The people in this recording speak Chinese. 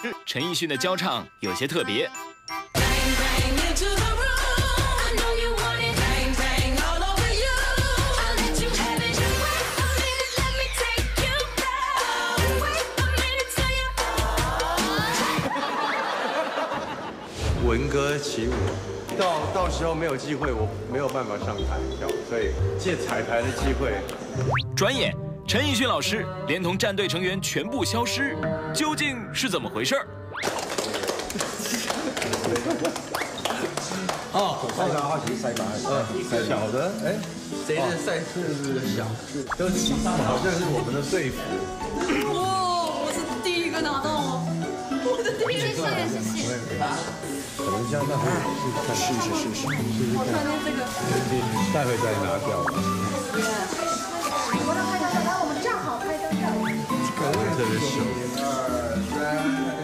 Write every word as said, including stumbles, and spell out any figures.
陈奕迅的教唱有些特别。 文歌起舞，到到时候没有机会，我没有办法上台跳，所以借彩排的机会。 转眼，陈奕迅老师连同战队成员全部消失，究竟是怎么回事？ 哦，赛马好奇赛马，嗯，小的，哎，谁的赛事是小？都是好像是我们的队服。 哇，我是第一个拿到，我的第一个，谢谢谢谢。 可能这样那会试试试试试试我看到这个， 待会再拿掉吧。 我来拍张照，来我们站好拍张照。 可能特别小。